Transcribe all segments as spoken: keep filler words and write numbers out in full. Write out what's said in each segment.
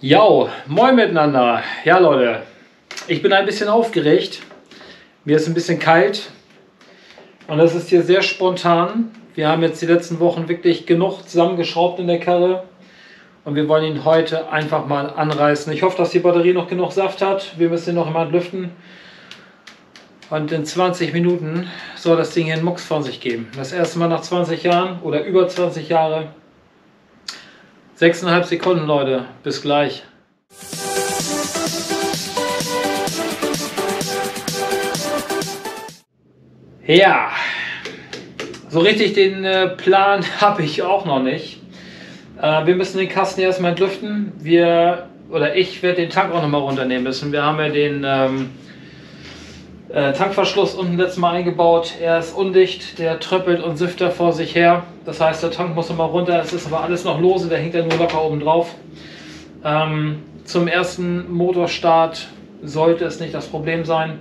Jo, moin miteinander. Ja Leute, ich bin ein bisschen aufgeregt. Mir ist ein bisschen kalt und das ist hier sehr spontan. Wir haben jetzt die letzten Wochen wirklich genug zusammengeschraubt in der Karre und wir wollen ihn heute einfach mal anreißen. Ich hoffe, dass die Batterie noch genug Saft hat. Wir müssen ihn noch einmal lüften und in zwanzig Minuten soll das Ding hier einen Mucks von sich geben. Das erste Mal nach zwanzig Jahren oder über zwanzig Jahre. sechseinhalb Sekunden, Leute. Bis gleich. Ja, so richtig den äh, Plan habe ich auch noch nicht. Äh, wir müssen den Kasten erstmal entlüften. Wir, oder ich werde den Tank auch noch mal runternehmen müssen. Wir haben ja den ähm, äh, Tankverschluss unten letztes Mal eingebaut. Er ist undicht, der tröppelt und süfft da vor sich her. Das heißt, der Tank muss noch mal runter. Es ist aber alles noch lose, der hängt ja nur locker oben drauf. Ähm, zum ersten Motorstart sollte es nicht das Problem sein.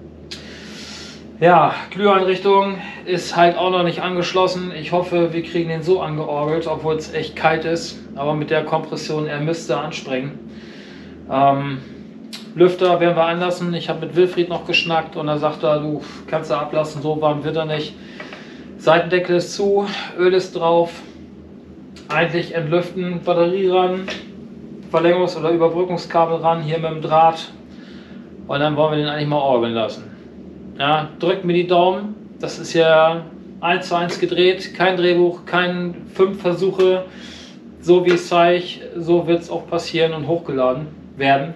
Ja, Glüheinrichtung ist halt auch noch nicht angeschlossen. Ich hoffe, wir kriegen den so angeorgelt, obwohl es echt kalt ist. Aber mit der Kompression, er müsste anspringen. Ähm, Lüfter werden wir anlassen. Ich habe mit Wilfried noch geschnackt und er sagt, du kannst da ablassen, so warm wird er nicht. Seitendeckel ist zu, Öl ist drauf. Eigentlich entlüften, Batterie ran, Verlängerungs- oder Überbrückungskabel ran, hier mit dem Draht. Und dann wollen wir den eigentlich mal orgeln lassen. Ja, drückt mir die Daumen. Das ist ja eins zu eins gedreht, kein Drehbuch, kein fünf Versuche. So wie es zeige, so wird es auch passieren und hochgeladen werden.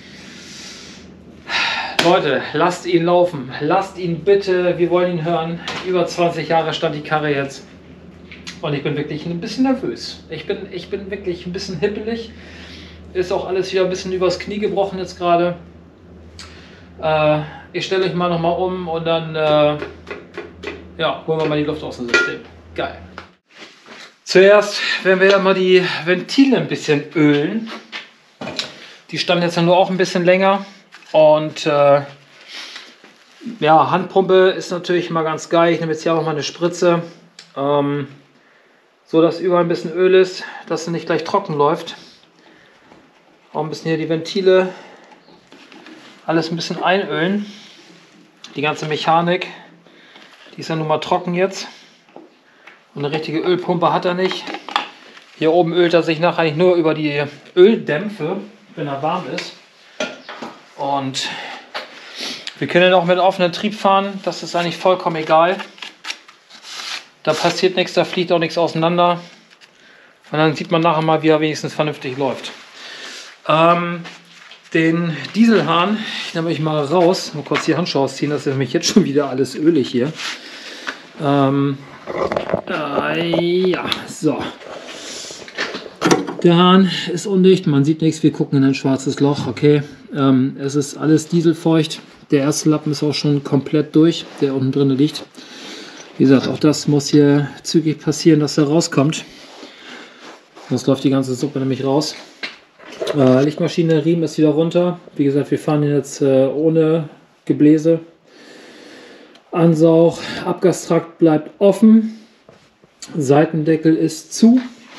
Leute, lasst ihn laufen. Lasst ihn bitte, wir wollen ihn hören. Über zwanzig Jahre stand die Karre jetzt. Und ich bin wirklich ein bisschen nervös. Ich bin, ich bin wirklich ein bisschen hippelig. Ist auch alles wieder ein bisschen übers Knie gebrochen jetzt gerade. Äh, ich stelle euch mal noch mal um und dann äh, ja, holen wir mal die Luft aus dem System. Geil. Zuerst werden wir ja mal die Ventile ein bisschen ölen. Die standen jetzt ja nur auch ein bisschen länger. Und äh, ja, Handpumpe ist natürlich mal ganz geil. Ich nehme jetzt hier auch mal eine Spritze. Ähm, so dass überall ein bisschen Öl ist, dass es nicht gleich trocken läuft. Auch ein bisschen hier die Ventile. Alles ein bisschen einölen. Die ganze Mechanik, die ist ja nun mal trocken jetzt. Und eine richtige Ölpumpe hat er nicht. Hier oben ölt er sich nachher eigentlich nur über die Öldämpfe, wenn er warm ist. Und wir können auch mit offenem Trieb fahren. Das ist eigentlich vollkommen egal. Da passiert nichts, da fliegt auch nichts auseinander. Und dann sieht man nachher mal, wie er wenigstens vernünftig läuft. Ähm, Den Dieselhahn, ich nehme ich mal raus, mal kurz die Handschuhe ausziehen, das ist nämlich jetzt schon wieder alles ölig hier. Ähm, äh, ja, so. Der Hahn ist undicht, man sieht nichts, wir gucken in ein schwarzes Loch, okay. Ähm, es ist alles dieselfeucht, der erste Lappen ist auch schon komplett durch, der unten drin liegt. Wie gesagt, auch das muss hier zügig passieren, dass er rauskommt. Sonst läuft die ganze Suppe nämlich raus. Äh, Lichtmaschine, Riemen ist wieder runter. Wie gesagt, wir fahren jetzt äh, ohne Gebläse. Ansauch, Abgastrakt bleibt offen. Seitendeckel ist zu.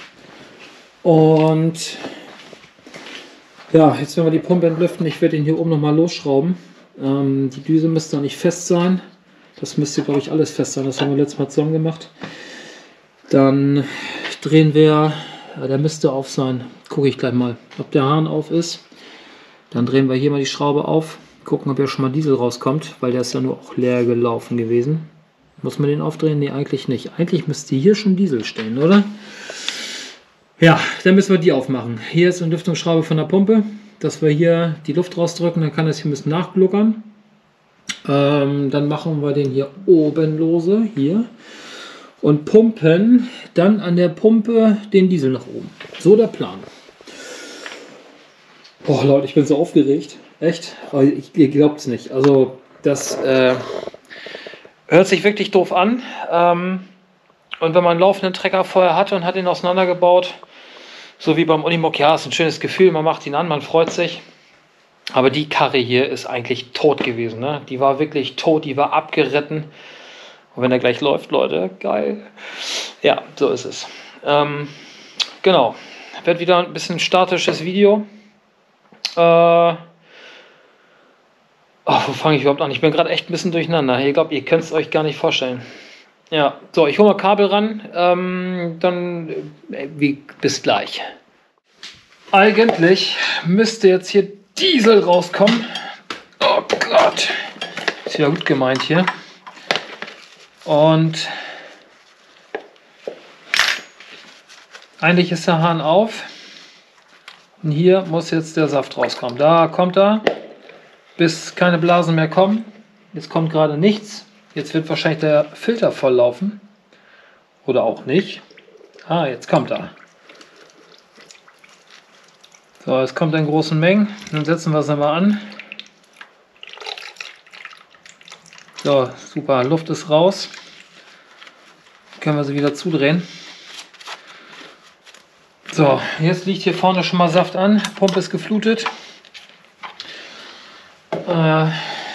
Und ja, jetzt werden wir die Pumpe entlüften. Ich werde den hier oben nochmal losschrauben. Ähm, die Düse müsste noch nicht fest sein. Das müsste, glaube ich, alles fest sein. Das haben wir letztes Mal zusammen gemacht. Dann drehen wir... Ja, der müsste auf sein. Gucke ich gleich mal, ob der Hahn auf ist. Dann drehen wir hier mal die Schraube auf. Gucken, ob ja schon mal Diesel rauskommt, weil der ist ja nur auch leer gelaufen gewesen. Muss man den aufdrehen? Ne, eigentlich nicht. Eigentlich müsste hier schon Diesel stehen, oder? Ja, dann müssen wir die aufmachen. Hier ist eine Lüftungsschraube von der Pumpe, dass wir hier die Luft rausdrücken. Dann kann das hier ein bisschen nachgluckern. Ähm, dann machen wir den hier oben lose. Hier. Und pumpen dann an der Pumpe den Diesel nach oben. So der Plan. Boah, Leute, ich bin so aufgeregt. Echt? Aber ich, ihr glaubt es nicht. Also, das äh, hört sich wirklich doof an. Ähm, und wenn man einen laufenden Trecker vorher hatte und hat ihn auseinandergebaut, so wie beim Unimog, ja, ist ein schönes Gefühl. Man macht ihn an, man freut sich. Aber die Karre hier ist eigentlich tot gewesen. Ne? Die war wirklich tot, die war abgeritten. Und wenn er gleich läuft, Leute, geil. Ja, so ist es. Ähm, genau. Wird wieder ein bisschen statisches Video. Äh, oh, wo fange ich überhaupt an? Ich bin gerade echt ein bisschen durcheinander. Ich glaube, ihr könnt es euch gar nicht vorstellen. Ja, so, ich hole mal Kabel ran. Ähm, dann äh, wie, bis gleich. Eigentlich müsste jetzt hier Diesel rauskommen. Oh Gott. Ist ja gut gemeint hier. Und eigentlich ist der Hahn auf. Und hier muss jetzt der Saft rauskommen. Da kommt er, bis keine Blasen mehr kommen. Jetzt kommt gerade nichts. Jetzt wird wahrscheinlich der Filter voll laufen. Oder auch nicht. Ah, jetzt kommt er. So, es kommt in großen Mengen. Dann setzen wir es einmal an. So, super. Luft ist raus. Können wir sie wieder zudrehen. So, jetzt liegt hier vorne schon mal Saft an. Pumpe ist geflutet. Äh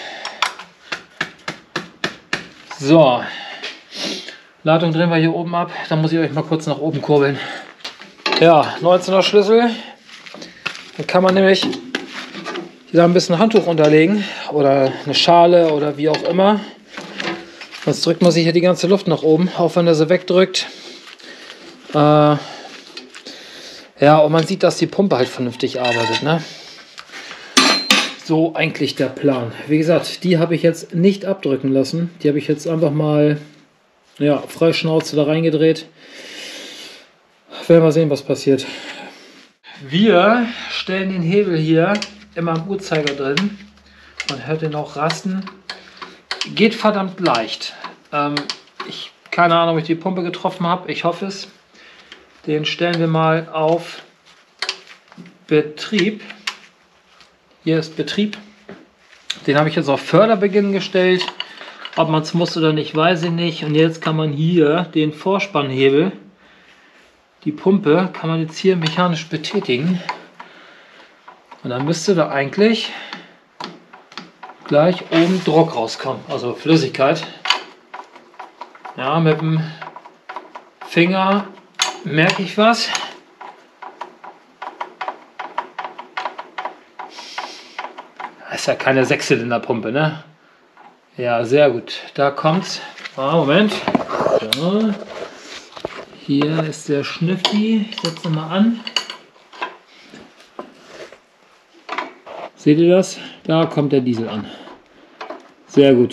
so. Ladung drehen wir hier oben ab. Dann muss ich euch mal kurz nach oben kurbeln. Ja, neunzehner Schlüssel. Dann kann man nämlich hier ein bisschen Handtuch unterlegen oder eine Schale oder wie auch immer. Sonst drückt man sich hier die ganze Luft nach oben, auch wenn er sie wegdrückt. Äh ja, und man sieht, dass die Pumpe halt vernünftig arbeitet, ne? So eigentlich der Plan. Wie gesagt, die habe ich jetzt nicht abdrücken lassen. Die habe ich jetzt einfach mal, ja, frei Schnauze da reingedreht. Werden wir sehen, was passiert. Wir stellen den Hebel hier immer am Uhrzeiger drin. Man hört den auch rasten. Geht verdammt leicht. Ähm, ich keine Ahnung, ob ich die Pumpe getroffen habe. Ich hoffe es. Den stellen wir mal auf Betrieb. Hier ist Betrieb. Den habe ich jetzt auf Förderbeginn gestellt. Ob man es muss oder nicht, weiß ich nicht. Und jetzt kann man hier den Vorspannhebel, die Pumpe, kann man jetzt hier mechanisch betätigen. Und dann müsste da eigentlich gleich oben Druck rauskommen, also Flüssigkeit. Ja, mit dem Finger merke ich was. Das ist ja keine Sechszylinderpumpe, ne? Ja, sehr gut. Da kommt's. Ah, Moment. So. Hier ist der Schnüfti. Ich setze mal an. Seht ihr das? Da kommt der Diesel an. Sehr gut.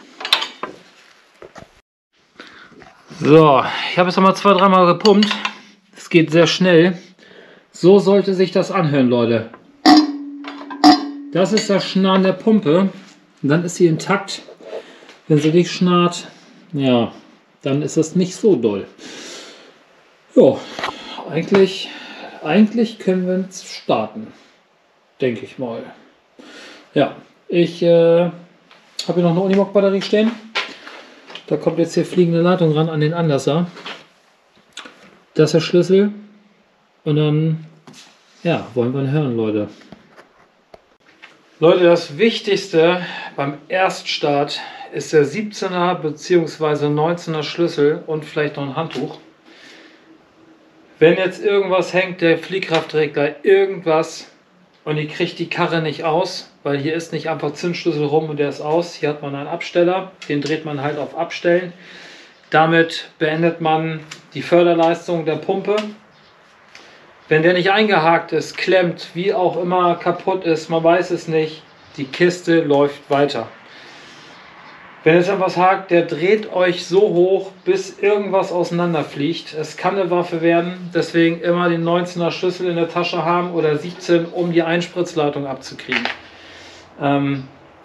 So, ich habe jetzt noch mal zwei, dreimal gepumpt. Es geht sehr schnell. So sollte sich das anhören, Leute. Das ist das Schnarren der Pumpe. Und dann ist sie intakt. Wenn sie nicht schnarrt, ja, dann ist das nicht so doll. Jo, eigentlich, eigentlich können wir jetzt starten. Denke ich mal. Ja, ich äh, habe hier noch eine Unimog-Batterie stehen. Da kommt jetzt hier fliegende Leitung ran an den Anlasser. Das ist der Schlüssel. Und dann, ja, wollen wir ihn hören, Leute. Leute, das Wichtigste beim Erststart ist der siebzehner bzw. neunzehner Schlüssel und vielleicht noch ein Handtuch. Wenn jetzt irgendwas hängt, der Fliehkraftregler, irgendwas, und ihr kriegt die Karre nicht aus, weil hier ist nicht einfach Zündschlüssel rum und der ist aus. Hier hat man einen Absteller, den dreht man halt auf Abstellen. Damit beendet man die Förderleistung der Pumpe. Wenn der nicht eingehakt ist, klemmt, wie auch immer, kaputt ist, man weiß es nicht, die Kiste läuft weiter. Wenn jetzt etwas hakt, der dreht euch so hoch, bis irgendwas auseinanderfliegt. Es kann eine Waffe werden, deswegen immer den neunzehner Schlüssel in der Tasche haben oder siebzehn, um die Einspritzleitung abzukriegen. Ähm,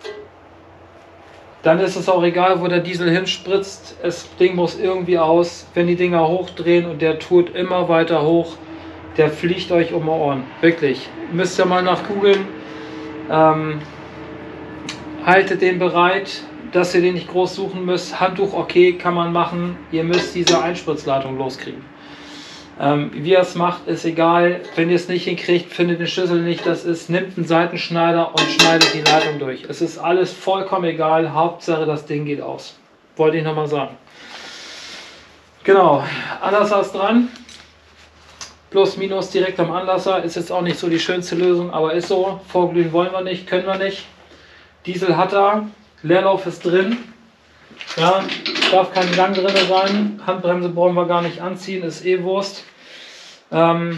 dann ist es auch egal, wo der Diesel hinspritzt. Das Ding muss irgendwie aus. Wenn die Dinger hochdrehen und der tut immer weiter hoch, der fliegt euch um die Ohren. Wirklich. Müsst ihr mal nachgoogeln. Ähm, haltet den bereit, dass ihr den nicht groß suchen müsst. Handtuch, okay, kann man machen. Ihr müsst diese Einspritzleitung loskriegen. Ähm, wie ihr es macht, ist egal. Wenn ihr es nicht hinkriegt, findet den Schlüssel nicht. Das ist, nimmt einen Seitenschneider und schneidet die Leitung durch. Es ist alles vollkommen egal. Hauptsache, das Ding geht aus. Wollte ich nochmal sagen. Genau. Anders als dran. plus minus direkt am Anlasser. Ist jetzt auch nicht so die schönste Lösung, aber ist so. Vorglühen wollen wir nicht, können wir nicht. Diesel hat er, Leerlauf ist drin. Ja, darf kein Gang drin sein. Handbremse brauchen wir gar nicht anziehen, ist eh Wurst. Ähm,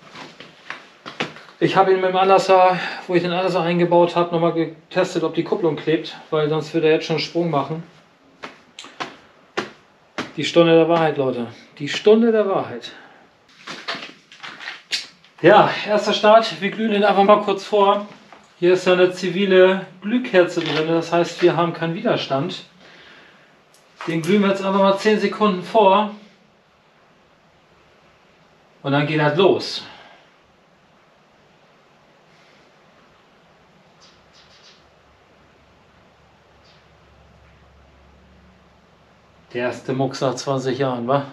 ich habe ihn mit dem Anlasser, wo ich den Anlasser eingebaut habe, nochmal getestet, ob die Kupplung klebt, weil sonst würde er jetzt schon einen Sprung machen. Die Stunde der Wahrheit, Leute. Die Stunde der Wahrheit. Ja, erster Start. Wir glühen ihn einfach mal kurz vor. Hier ist ja eine zivile Glühkerze drin, das heißt, wir haben keinen Widerstand. Den glühen wir jetzt einfach mal zehn Sekunden vor. Und dann geht das los. Der erste Mucks nach zwanzig Jahren, wa?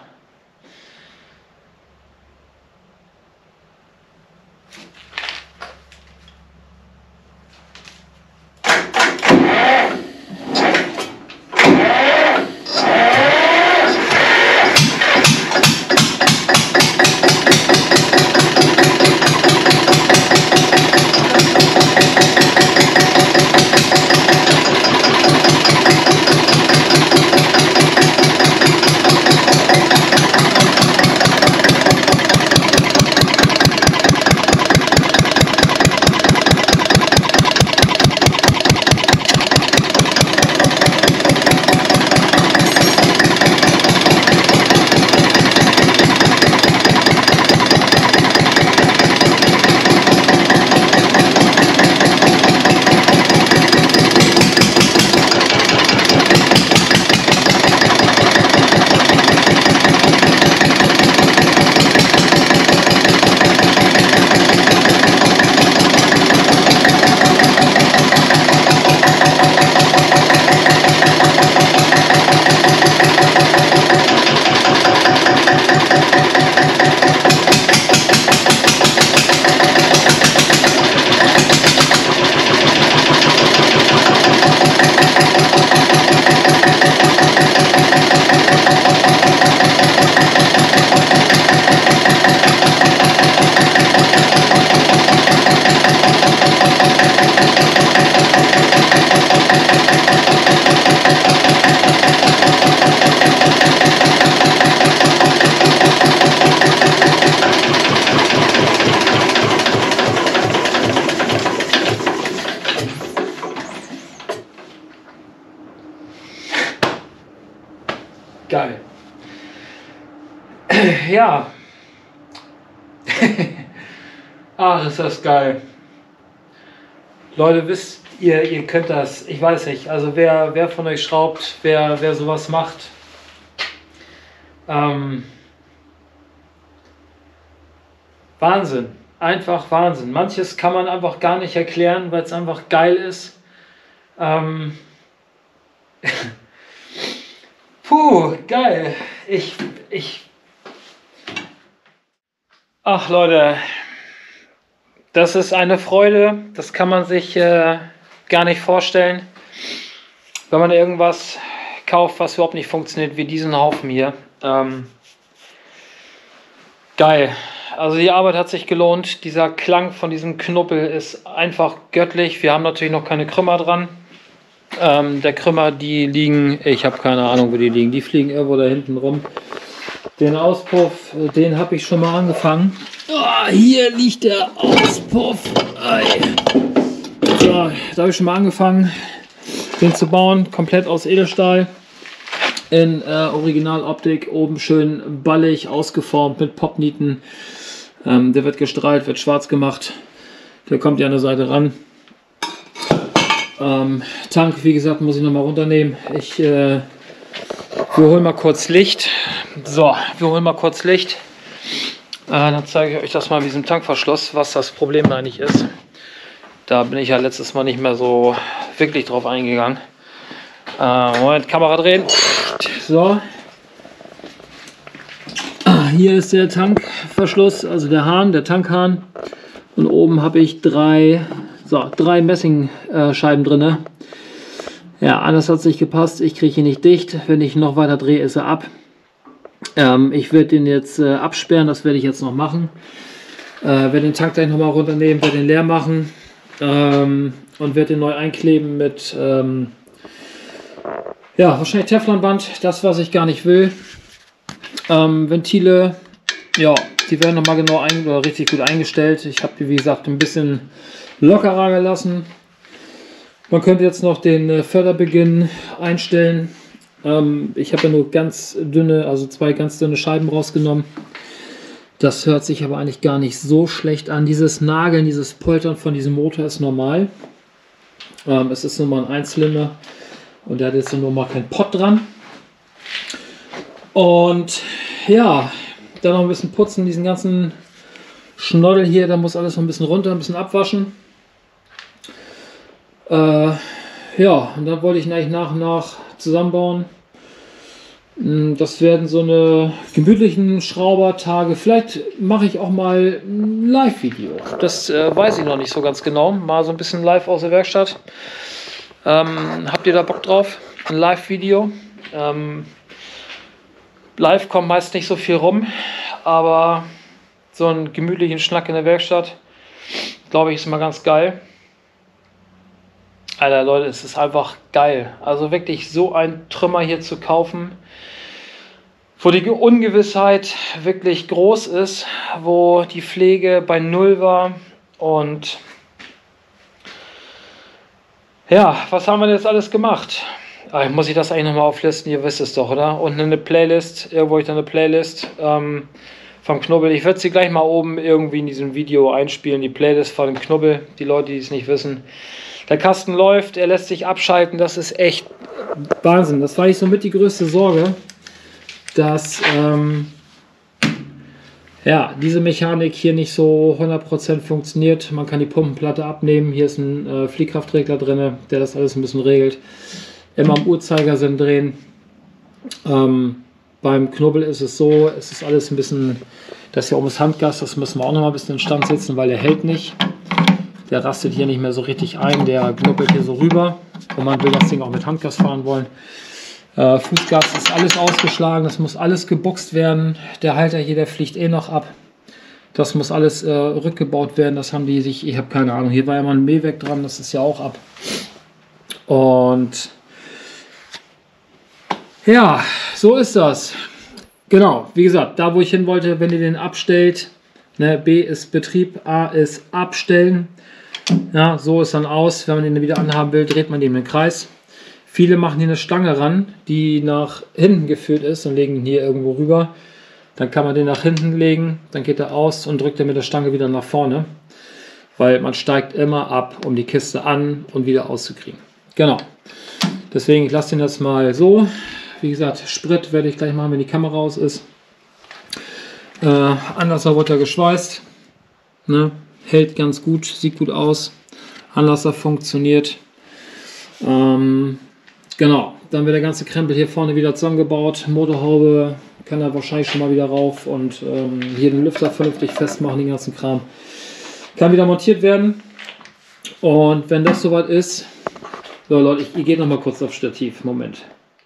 Geil. Ja. Ach, ist das geil. Leute, wisst ihr, ihr könnt das. Ich weiß nicht. Also wer, wer von euch schraubt, wer, wer sowas macht. Ähm, Wahnsinn. Einfach Wahnsinn. Manches kann man einfach gar nicht erklären, weil es einfach geil ist. Ähm, Puh, geil. Ich, ich. Ach Leute, das ist eine Freude. Das kann man sich äh, gar nicht vorstellen, wenn man irgendwas kauft, was überhaupt nicht funktioniert, wie diesen Haufen hier. Ähm, geil. Also die Arbeit hat sich gelohnt. Dieser Klang von diesem Knuppel ist einfach göttlich. Wir haben natürlich noch keine Krümmer dran. Ähm, der Krümmer, die liegen, ich habe keine Ahnung, wo die liegen. Die fliegen irgendwo da hinten rum. Den Auspuff, den habe ich schon mal angefangen. Oh, hier liegt der Auspuff. So, da habe ich schon mal angefangen, den zu bauen. Komplett aus Edelstahl. In äh, Originaloptik. Oben schön ballig ausgeformt mit Popnieten. Ähm, der wird gestrahlt, wird schwarz gemacht. Der kommt ja an der Seite ran. Ähm, Tank, wie gesagt, muss ich noch mal runternehmen. Ich, äh, wir holen mal kurz Licht. So, wir holen mal kurz Licht. Äh, dann zeige ich euch das mal mit diesem Tankverschluss, was das Problem eigentlich ist. Da bin ich ja letztes Mal nicht mehr so wirklich drauf eingegangen. Äh, Moment, Kamera drehen. So. Hier ist der Tankverschluss, also der Hahn, der Tankhahn. Und oben habe ich drei... So, drei Messingscheiben äh, drin. Ja, anders hat es nicht gepasst. Ich kriege ihn nicht dicht. Wenn ich noch weiter drehe, ist er ab. Ähm, ich werde den jetzt äh, absperren, das werde ich jetzt noch machen. Äh, werde den Tank gleich nochmal runternehmen, werde den leer machen ähm, und werde den neu einkleben mit ähm, ja, wahrscheinlich Teflonband, das was ich gar nicht will. Ähm, Ventile, ja, die werden nochmal genau ein, oder richtig gut eingestellt. Ich habe die, wie gesagt, ein bisschen lockerer gelassen. Man könnte jetzt noch den äh, Förderbeginn einstellen. Ähm, ich habe ja nur ganz dünne, also zwei ganz dünne Scheiben rausgenommen. Das hört sich aber eigentlich gar nicht so schlecht an. Dieses Nageln, dieses Poltern von diesem Motor ist normal. Ähm, es ist nur mal ein Einzylinder und der hat jetzt nur mal keinen Pott dran. Und ja, dann noch ein bisschen putzen, diesen ganzen Schnoddel hier, da muss alles noch ein bisschen runter, ein bisschen abwaschen. Äh, ja, und dann wollte ich eigentlich nach und nach zusammenbauen. Das werden so eine gemütlichen Schraubertage. Vielleicht mache ich auch mal ein Live-Video. Das äh, weiß ich noch nicht so ganz genau. Mal so ein bisschen live aus der Werkstatt. Ähm, habt ihr da Bock drauf? Ein Live-Video. Ähm, live kommt meist nicht so viel rum, aber so einen gemütlichen Schnack in der Werkstatt, glaube ich, ist immer ganz geil. Alter Leute, es ist einfach geil. Also wirklich so ein Trümmer hier zu kaufen, wo die Ungewissheit wirklich groß ist, wo die Pflege bei Null war. Und ja, was haben wir jetzt alles gemacht? Ah, muss ich das eigentlich nochmal auflisten? Ihr wisst es doch, oder? Unten eine Playlist, irgendwo ich dann eine Playlist ähm, vom Knubbel. Ich würde sie gleich mal oben irgendwie in diesem Video einspielen, die Playlist von dem Knubbel, die Leute, die es nicht wissen. Der Kasten läuft, er lässt sich abschalten, das ist echt Wahnsinn. Das war ich somit die größte Sorge, dass ähm, ja, diese Mechanik hier nicht so hundert Prozent funktioniert. Man kann die Pumpenplatte abnehmen, hier ist ein äh, Fliehkraftregler drin, der das alles ein bisschen regelt. Immer am Uhrzeigersinn drehen. Ähm, beim Knubbel ist es so, es ist alles ein bisschen, das hier oben ist Handgas, das müssen wir auch noch mal ein bisschen in Stand setzen, weil der hält nicht. Der rastet hier nicht mehr so richtig ein, der knuppelt hier so rüber und man will das Ding auch mit Handgas fahren wollen. Äh, Fußgas ist alles ausgeschlagen, das muss alles gebuchst werden. Der Halter hier, der fliegt eh noch ab. Das muss alles äh, rückgebaut werden, das haben die sich, ich habe keine Ahnung, hier war ja mal ein Mähwerk dran, das ist ja auch ab. Und ja, so ist das. Genau, wie gesagt, da wo ich hin wollte, wenn ihr den abstellt, ne, B ist Betrieb, A ist Abstellen. Ja, so ist dann aus. Wenn man den wieder anhaben will, dreht man den im Kreis. Viele machen hier eine Stange ran, die nach hinten geführt ist und legen ihn hier irgendwo rüber. Dann kann man den nach hinten legen, dann geht er aus und drückt er mit der Stange wieder nach vorne. Weil man steigt immer ab, um die Kiste an und wieder auszukriegen. Genau. Deswegen, ich lasse den jetzt mal so. Wie gesagt, Sprit werde ich gleich machen, wenn die Kamera aus ist. Äh, Anlasser wird er geschweißt. Ne? Hält ganz gut, sieht gut aus. Anlasser funktioniert. Ähm, genau, dann wird der ganze Krempel hier vorne wieder zusammengebaut. Motorhaube kann er wahrscheinlich schon mal wieder rauf und ähm, hier den Lüfter vernünftig festmachen, den ganzen Kram. Kann wieder montiert werden. Und wenn das soweit ist, so Leute, ich, ich gehe noch mal kurz auf Stativ. Moment.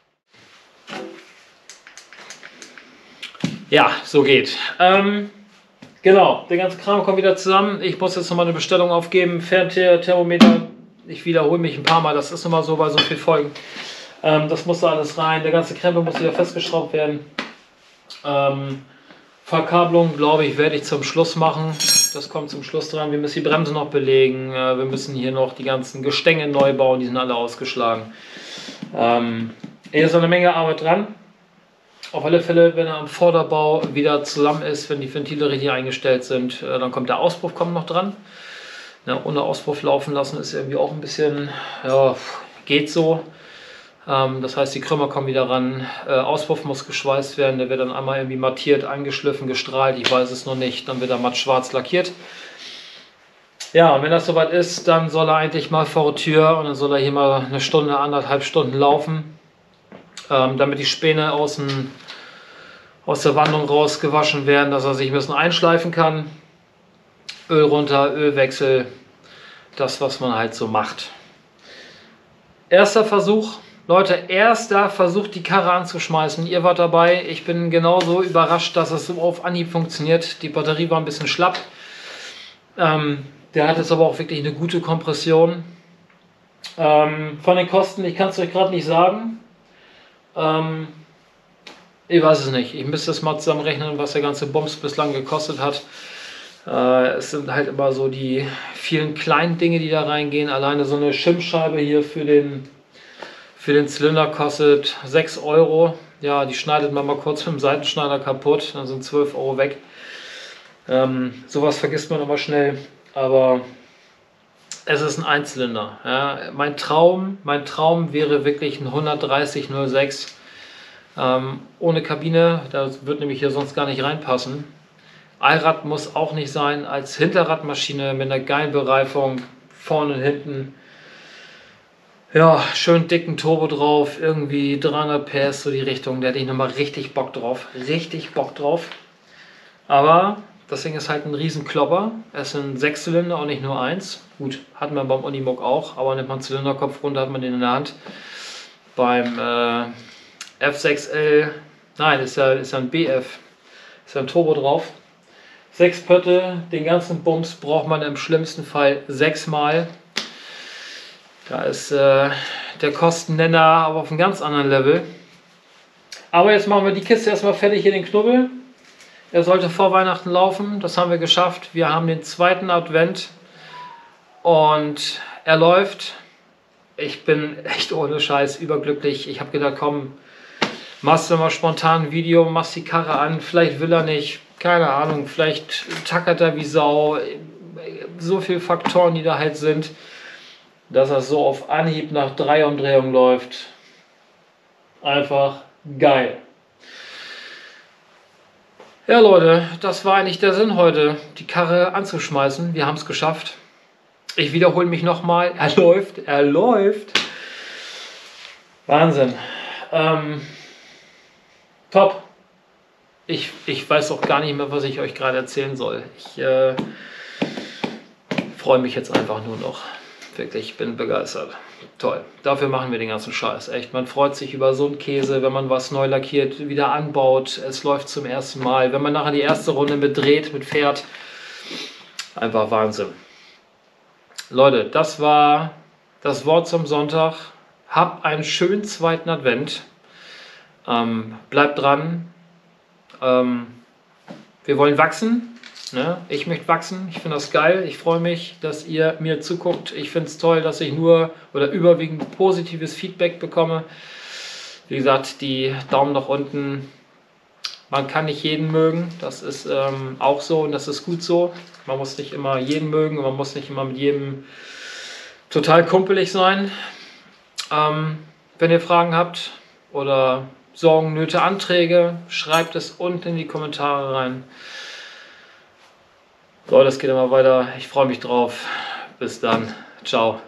Ja, so geht. Ähm, genau, der ganze Kram kommt wieder zusammen. Ich muss jetzt nochmal eine Bestellung aufgeben. Fernthermometer. Ich wiederhole mich ein paar Mal. Das ist nochmal so bei so vielen Folgen. Ähm, das muss da alles rein. Der ganze Krempel muss wieder festgeschraubt werden. Ähm, Verkabelung, glaube ich, werde ich zum Schluss machen. Das kommt zum Schluss dran. Wir müssen die Bremse noch belegen. Äh, wir müssen hier noch die ganzen Gestänge neu bauen. Die sind alle ausgeschlagen. Ähm, hier ist noch eine Menge Arbeit dran. Auf alle Fälle, wenn er am Vorderbau wieder zusammen ist, wenn die Ventile richtig eingestellt sind, äh, dann kommt der Auspuff kommt noch dran. Ja, ohne Auspuff laufen lassen ist irgendwie auch ein bisschen, ja, geht so. Ähm, das heißt, die Krümmer kommen wieder ran. Äh, Auspuff muss geschweißt werden, der wird dann einmal irgendwie mattiert, angeschliffen, gestrahlt, ich weiß es noch nicht. Dann wird er matt schwarz lackiert. Ja, und wenn das soweit ist, dann soll er eigentlich mal vor die Tür und dann soll er hier mal eine Stunde, anderthalb Stunden laufen. Ähm, damit die Späne aus, dem, aus der Wandung rausgewaschen werden, dass er sich ein bisschen einschleifen kann. Öl runter, Ölwechsel, das was man halt so macht. Erster Versuch, Leute, erster versucht die Karre anzuschmeißen. Ihr wart dabei. Ich bin genauso überrascht, dass es so auf Anhieb funktioniert. Die Batterie war ein bisschen schlapp. Ähm, der hat jetzt aber auch wirklich eine gute Kompression. Ähm, von den Kosten, ich kann es euch gerade nicht sagen. Ähm, ich weiß es nicht. Ich müsste es mal zusammenrechnen, was der ganze Bums bislang gekostet hat. Äh, es sind halt immer so die vielen kleinen Dinge, die da reingehen. Alleine so eine Schimmscheibe hier für den, für den Zylinder kostet sechs Euro. Ja, die schneidet man mal kurz mit dem Seitenschneider kaputt. Dann sind zwölf Euro weg. Ähm, sowas vergisst man immer schnell. Aber es ist ein Einzylinder. Ja. Mein Traum, mein Traum wäre wirklich ein hundertdreißig null sechs ähm, ohne Kabine. Das wird nämlich hier sonst gar nicht reinpassen. Allrad muss auch nicht sein, als Hinterradmaschine mit einer geilen Bereifung, vorne und hinten. Ja, schön dicken Turbo drauf, irgendwie dreihundert P S, so die Richtung. Da hätte ich nochmal richtig Bock drauf, richtig Bock drauf. Aber das Ding ist halt ein Riesenklopper. Es sind sechs Zylinder und nicht nur eins. Gut, hatten wir beim Unimog auch, aber nimmt man Zylinderkopf runter, hat man den in der Hand. Beim äh, F sechs L, nein, ist ja, ist ja ein B F, ist ja ein Turbo drauf. Sechs Pötte, den ganzen Bums braucht man im schlimmsten Fall sechsmal. Da ist äh, der Kostennenner aber auf einem ganz anderen Level. Aber jetzt machen wir die Kiste erstmal fertig, hier den Knubbel. Er sollte vor Weihnachten laufen, das haben wir geschafft. Wir haben den zweiten Advent und er läuft. Ich bin echt ohne Scheiß überglücklich. Ich habe gedacht, komm, machst du mal spontan ein Video, machst die Karre an, vielleicht will er nicht. Keine Ahnung, vielleicht tackert er wie Sau. So viele Faktoren, die da halt sind, dass er so auf Anhieb nach drei Umdrehungen läuft. Einfach geil. Ja Leute, das war eigentlich der Sinn heute, die Karre anzuschmeißen. Wir haben es geschafft. Ich wiederhole mich nochmal. Er läuft, er läuft. Wahnsinn. Ähm, top. Ich, ich weiß auch gar nicht mehr, was ich euch gerade erzählen soll. Ich äh, freue mich jetzt einfach nur noch. Wirklich, ich bin begeistert. Toll. Dafür machen wir den ganzen Scheiß. Echt, man freut sich über so einen Käse, wenn man was neu lackiert, wieder anbaut. Es läuft zum ersten Mal. Wenn man nachher die erste Runde mit dreht, mit fährt. Einfach Wahnsinn. Leute, das war das Wort zum Sonntag. Habt einen schönen zweiten Advent. Ähm, bleibt dran. Ähm, wir wollen wachsen. Ne? Ich möchte wachsen. Ich finde das geil. Ich freue mich, dass ihr mir zuguckt. Ich finde es toll, dass ich nur oder überwiegend positives Feedback bekomme. Wie gesagt, die Daumen nach unten. Man kann nicht jeden mögen. Das ist ähm, auch so und das ist gut so. Man muss nicht immer jeden mögen und man muss nicht immer mit jedem total kumpelig sein. Ähm, wenn ihr Fragen habt oder Sorgen, Nöte, Anträge, schreibt es unten in die Kommentare rein. So, das geht immer weiter. Ich freue mich drauf. Bis dann. Ciao.